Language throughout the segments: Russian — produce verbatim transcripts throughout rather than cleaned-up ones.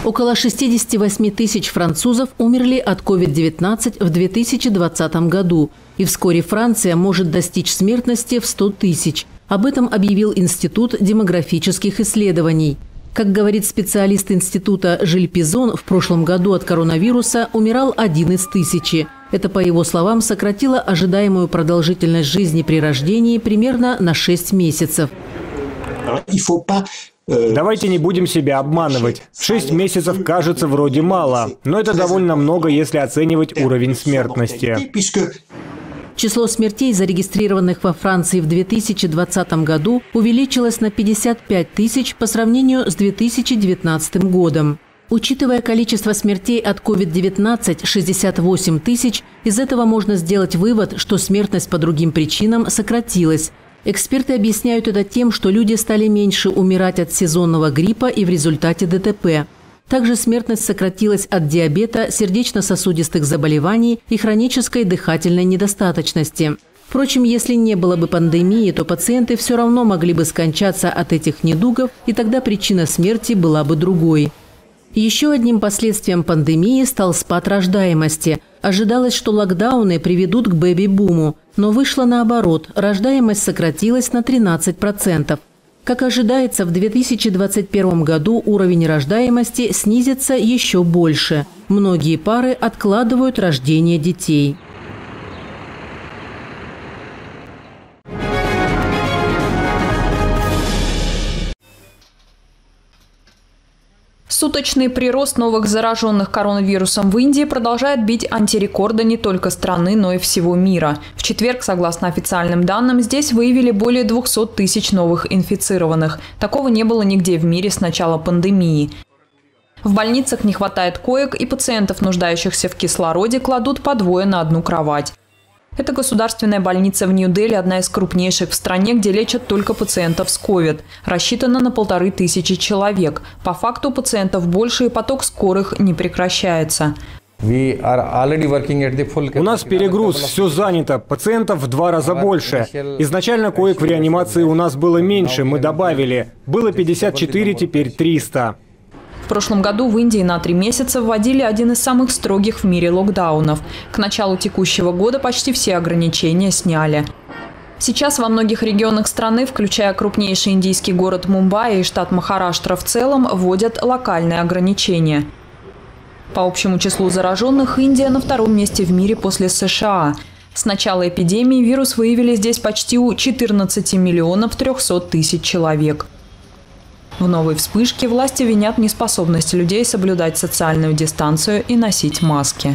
Около шестидесяти восьми тысяч французов умерли от ковид девятнадцать в две тысячи двадцатом году. И вскоре Франция может достичь смертности в сто тысяч. Об этом объявил Институт демографических исследований. Как говорит специалист института Жиль Пизон, в прошлом году от коронавируса умирал один из тысячи. Это, по его словам, сократило ожидаемую продолжительность жизни при рождении примерно на шесть месяцев. Давайте не будем себя обманывать. Шесть месяцев кажется вроде мало, но это довольно много, если оценивать уровень смертности. Число смертей, зарегистрированных во Франции в две тысячи двадцатом году, увеличилось на пятьдесят пять тысяч по сравнению с две тысячи девятнадцатым годом. Учитывая количество смертей от ковид девятнадцать – шестьдесят восемь тысяч, из этого можно сделать вывод, что смертность по другим причинам сократилась. Эксперты объясняют это тем, что люди стали меньше умирать от сезонного гриппа и в результате ДТП. Также смертность сократилась от диабета, сердечно-сосудистых заболеваний и хронической дыхательной недостаточности. Впрочем, если не было бы пандемии, то пациенты все равно могли бы скончаться от этих недугов, и тогда причина смерти была бы другой. Еще одним последствием пандемии стал спад рождаемости. Ожидалось, что локдауны приведут к бэби-буму, но вышло наоборот, рождаемость сократилась на тринадцать процентов. Как ожидается, в две тысячи двадцать первом году уровень рождаемости снизится еще больше. Многие пары откладывают рождение детей. Суточный прирост новых зараженных коронавирусом в Индии продолжает бить антирекорды не только страны, но и всего мира. В четверг, согласно официальным данным, здесь выявили более двухсот тысяч новых инфицированных. Такого не было нигде в мире с начала пандемии. В больницах не хватает коек, и пациентов, нуждающихся в кислороде, кладут по двое на одну кровать. Это государственная больница в Нью-Дели, одна из крупнейших в стране, где лечат только пациентов с ковид. Рассчитана на полторы тысячи человек. По факту пациентов больше, и поток скорых не прекращается. У нас перегруз, все занято, пациентов в два раза больше. Изначально коек в реанимации у нас было меньше, мы добавили. Было пятьдесят четыре, теперь триста. В прошлом году в Индии на три месяца вводили один из самых строгих в мире локдаунов. К началу текущего года почти все ограничения сняли. Сейчас во многих регионах страны, включая крупнейший индийский город Мумбаи и штат Махараштра в целом, вводят локальные ограничения. По общему числу зараженных Индия на втором месте в мире после США. С начала эпидемии вирус выявили здесь почти у четырнадцати миллионов трёхсот тысяч человек. В новой вспышке власти винят неспособность людей соблюдать социальную дистанцию и носить маски.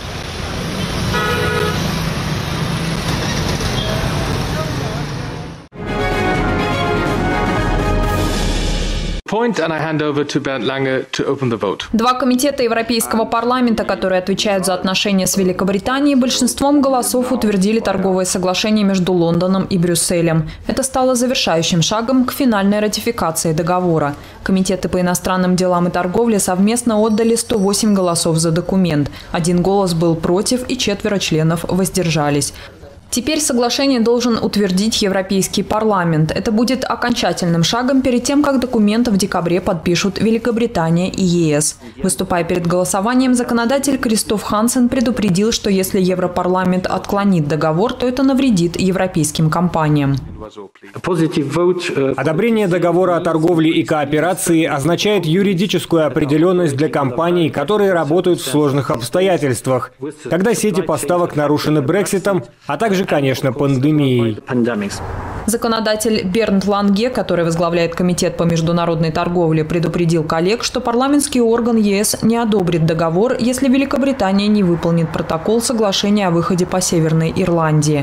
Два комитета Европейского парламента, которые отвечают за отношения с Великобританией, большинством голосов утвердили торговое соглашение между Лондоном и Брюсселем. Это стало завершающим шагом к финальной ратификации договора. Комитеты по иностранным делам и торговле совместно отдали сто восемь голосов за документ. Один голос был против, и четверо членов воздержались. Теперь соглашение должен утвердить Европейский парламент. Это будет окончательным шагом перед тем, как документ в декабре подпишут Великобритания и ЕС. Выступая перед голосованием, законодатель Кристоф Хансен предупредил, что если Европарламент отклонит договор, то это навредит европейским компаниям. Одобрение договора о торговле и кооперации означает юридическую определенность для компаний, которые работают в сложных обстоятельствах, когда сети поставок нарушены Брекситом, а также, конечно, пандемией. Законодатель Бернт Ланге, который возглавляет Комитет по международной торговле, предупредил коллег, что парламентский орган ЕС не одобрит договор, если Великобритания не выполнит протокол соглашения о выходе по Северной Ирландии.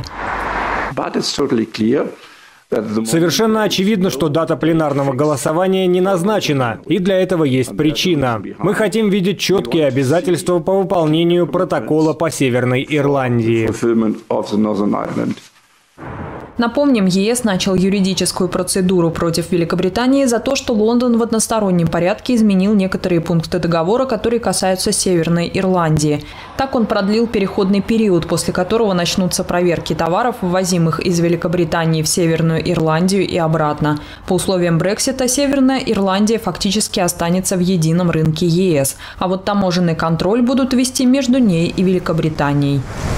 Совершенно очевидно, что дата пленарного голосования не назначена, и для этого есть причина. Мы хотим видеть четкие обязательства по выполнению протокола по Северной Ирландии. Напомним, ЕС начал юридическую процедуру против Великобритании за то, что Лондон в одностороннем порядке изменил некоторые пункты договора, которые касаются Северной Ирландии. Так он продлил переходный период, после которого начнутся проверки товаров, ввозимых из Великобритании в Северную Ирландию и обратно. По условиям Брексита Северная Ирландия фактически останется в едином рынке ЕС, а вот таможенный контроль будут вести между ней и Великобританией.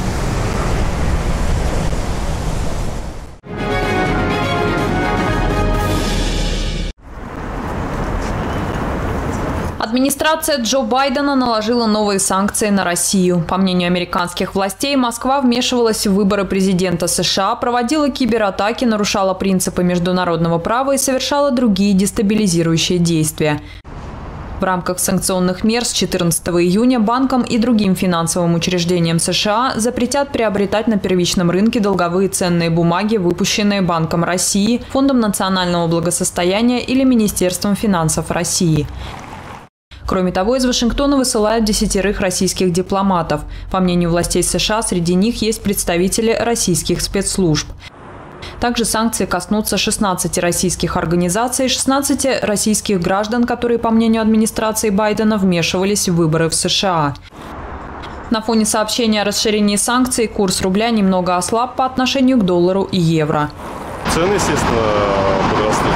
Администрация Джо Байдена наложила новые санкции на Россию. По мнению американских властей, Москва вмешивалась в выборы президента США, проводила кибератаки, нарушала принципы международного права и совершала другие дестабилизирующие действия. В рамках санкционных мер с четырнадцатого июня банкам и другим финансовым учреждениям США запретят приобретать на первичном рынке долговые ценные бумаги, выпущенные Банком России, Фондом национального благосостояния или Министерством финансов России. Кроме того, из Вашингтона высылают десятерых российских дипломатов. По мнению властей США, среди них есть представители российских спецслужб. Также санкции коснутся шестнадцати российских организаций, шестнадцати российских граждан, которые, по мнению администрации Байдена, вмешивались в выборы в США. На фоне сообщения о расширении санкций курс рубля немного ослаб по отношению к доллару и евро. Цены, естественно, подросли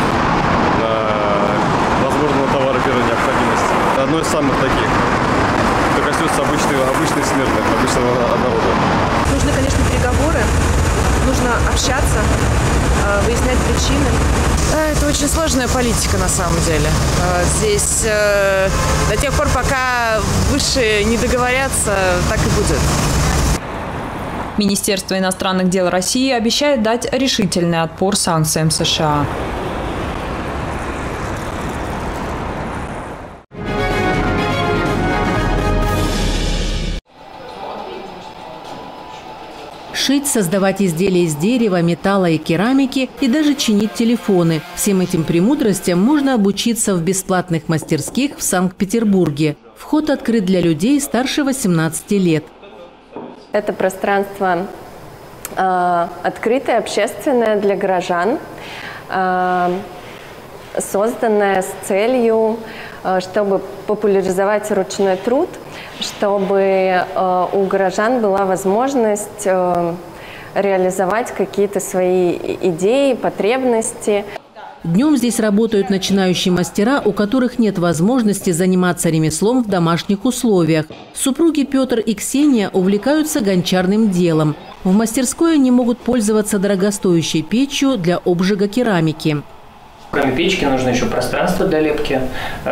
на, возможно, на товары первой необходимости. Одно из самых таких, что коснется обычных, обычных смертных, обычного народа. Нужны, конечно, переговоры, нужно общаться, выяснять причины. Это очень сложная политика на самом деле. Здесь до тех пор, пока высшие не договорятся, так и будет. Министерство иностранных дел России обещает дать решительный отпор санкциям США. Шить, создавать изделия из дерева, металла и керамики и даже чинить телефоны. Всем этим премудростям можно обучиться в бесплатных мастерских в Санкт-Петербурге. Вход открыт для людей старше восемнадцати лет. Это пространство э, открытое, общественное для горожан, э, созданное с целью, э, чтобы популяризовать ручной труд, чтобы э, у горожан была возможность э, реализовать какие-то свои идеи, потребности. Днем здесь работают начинающие мастера, у которых нет возможности заниматься ремеслом в домашних условиях. Супруги Петр и Ксения увлекаются гончарным делом. В мастерской они могут пользоваться дорогостоящей печью для обжига керамики. Кроме печки нужно еще пространство для лепки,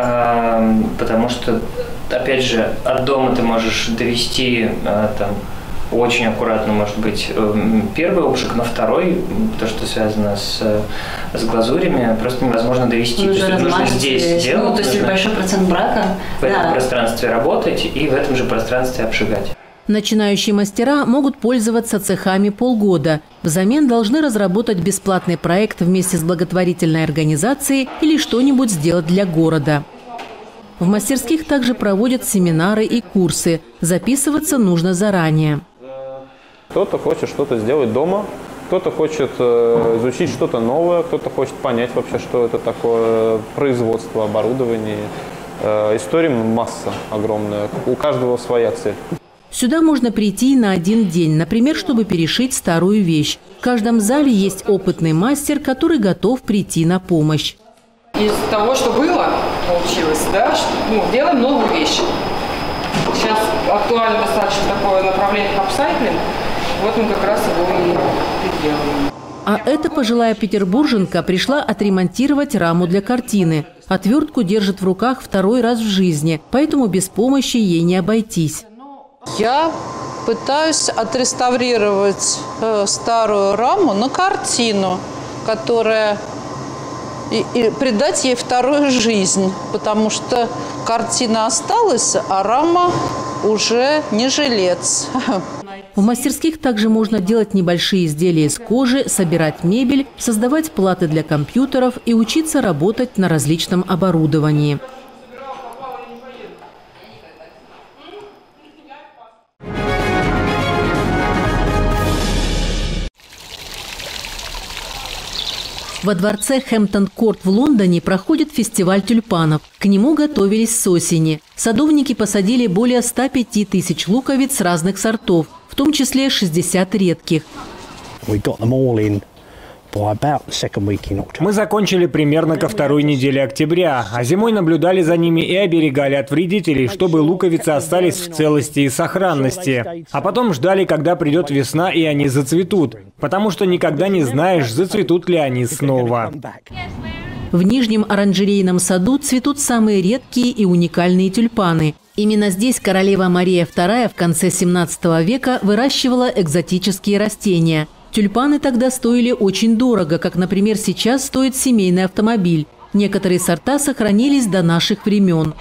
потому что, опять же, от дома ты можешь довести там, очень аккуратно, может быть, первый обжиг, но второй, то, что связано с, с глазурями, просто невозможно довести. То есть нужно здесь делать, ну, то есть нужно большой процент брака. В этом да. пространстве работать и в этом же пространстве обжигать. Начинающие мастера могут пользоваться цехами полгода. Взамен должны разработать бесплатный проект вместе с благотворительной организацией или что-нибудь сделать для города. В мастерских также проводят семинары и курсы. Записываться нужно заранее. Кто-то хочет что-то сделать дома, кто-то хочет изучить что-то новое, кто-то хочет понять вообще, что это такое производство, оборудование. Историй масса огромная, у каждого своя цель. Сюда можно прийти на один день, например, чтобы перешить старую вещь. В каждом зале есть опытный мастер, который готов прийти на помощь. Из того, что было, получилось, да, ну, делаем новую вещь. Сейчас актуально достаточно такое направление, как апсайклинг. Вот мы как раз его и делаем. А эта пожилая петербурженка пришла отремонтировать раму для картины. Отвертку держит в руках второй раз в жизни, поэтому без помощи ей не обойтись. Я пытаюсь отреставрировать э, старую раму на картину, которая и, и придать ей вторую жизнь, потому что картина осталась, а рама уже не жилец. В мастерских также можно делать небольшие изделия из кожи, собирать мебель, создавать платы для компьютеров и учиться работать на различном оборудовании. Во дворце Хэмптон-Корт в Лондоне проходит фестиваль тюльпанов. К нему готовились с осени. Садовники посадили более ста пяти тысяч луковиц разных сортов, в том числе шестьдесят редких. Мы закончили примерно ко второй неделе октября, а зимой наблюдали за ними и оберегали от вредителей, чтобы луковицы остались в целости и сохранности. А потом ждали, когда придет весна и они зацветут, потому что никогда не знаешь, зацветут ли они снова. В Нижнем оранжерейном саду цветут самые редкие и уникальные тюльпаны. Именно здесь королева Мария вторая в конце семнадцатого века выращивала экзотические растения. Тюльпаны тогда стоили очень дорого, как, например, сейчас стоит семейный автомобиль. Некоторые сорта сохранились до наших времен.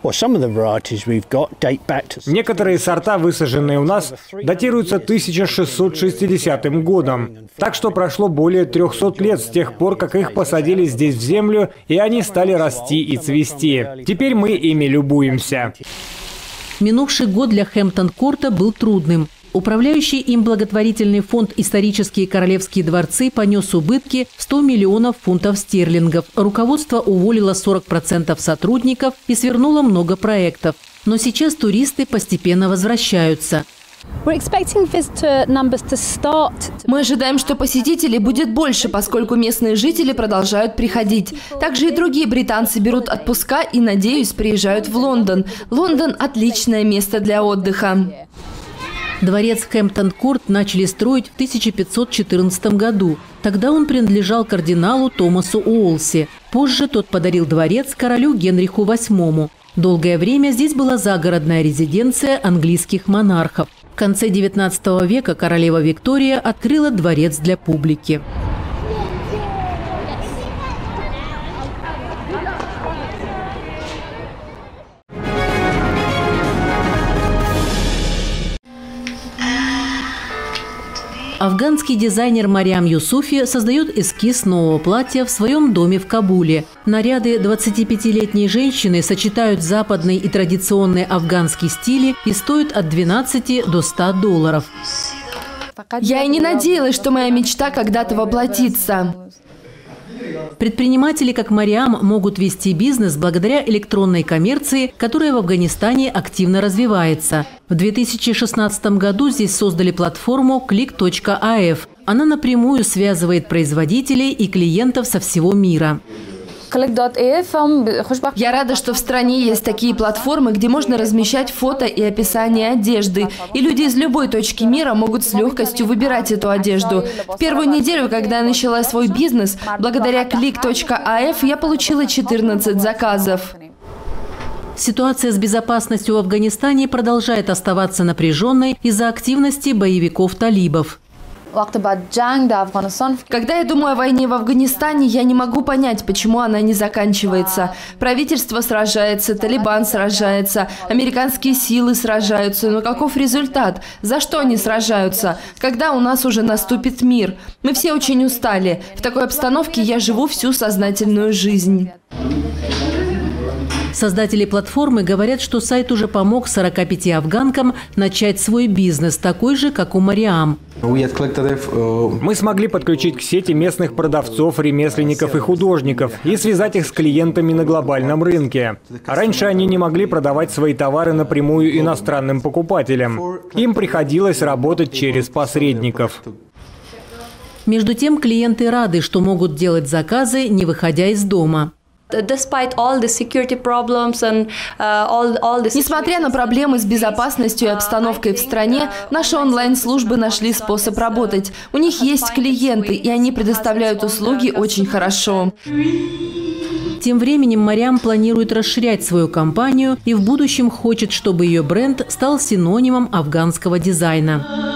Некоторые сорта, высаженные у нас, датируются тысяча шестьсот шестидесятым годом. Так что прошло более трёхсот лет с тех пор, как их посадили здесь в землю, и они стали расти и цвести. Теперь мы ими любуемся. Минувший год для Хэмптон-Корта был трудным. Управляющий им благотворительный фонд «Исторические королевские дворцы» понес убытки в сто миллионов фунтов стерлингов. Руководство уволило сорок процентов сотрудников и свернуло много проектов. Но сейчас туристы постепенно возвращаются. Мы ожидаем, что посетителей будет больше, поскольку местные жители продолжают приходить. Также и другие британцы берут отпуска и, надеюсь, приезжают в Лондон. Лондон – отличное место для отдыха. Дворец Хэмптон-Корт начали строить в тысяча пятьсот четырнадцатом году. Тогда он принадлежал кардиналу Томасу Уолси. Позже тот подарил дворец королю Генриху восьмому. Долгое время здесь была загородная резиденция английских монархов. В конце девятнадцатого века королева Виктория открыла дворец для публики. Афганский дизайнер Мариам Юсуфи создает эскиз нового платья в своем доме в Кабуле. Наряды двадцатипятилетней женщины сочетают западный и традиционный афганский стили и стоят от двенадцати до ста долларов. Я и не надеялась, что моя мечта когда-то воплотится. Предприниматели, как Мариам, могут вести бизнес благодаря электронной коммерции, которая в Афганистане активно развивается. В две тысячи шестнадцатом году здесь создали платформу клик точка а эф. Она напрямую связывает производителей и клиентов со всего мира. Я рада, что в стране есть такие платформы, где можно размещать фото и описание одежды. И люди из любой точки мира могут с легкостью выбирать эту одежду. В первую неделю, когда я начала свой бизнес, благодаря клик точка а эф я получила четырнадцать заказов. Ситуация с безопасностью в Афганистане продолжает оставаться напряженной из-за активности боевиков-талибов. Когда я думаю о войне в Афганистане, я не могу понять, почему она не заканчивается. Правительство сражается, Талибан сражается, американские силы сражаются. Но каков результат? За что они сражаются? Когда у нас уже наступит мир? Мы все очень устали. В такой обстановке я живу всю сознательную жизнь. Создатели платформы говорят, что сайт уже помог сорока пяти афганкам начать свой бизнес, такой же, как у Мариам. Мы смогли подключить к сети местных продавцов, ремесленников и художников и связать их с клиентами на глобальном рынке. Раньше они не могли продавать свои товары напрямую иностранным покупателям. Им приходилось работать через посредников. Между тем, клиенты рады, что могут делать заказы, не выходя из дома. Несмотря на проблемы с безопасностью и обстановкой в стране, наши онлайн-службы нашли способ работать. У них есть клиенты, и они предоставляют услуги очень хорошо. Тем временем Мариам планирует расширять свою компанию и в будущем хочет, чтобы ее бренд стал синонимом афганского дизайна.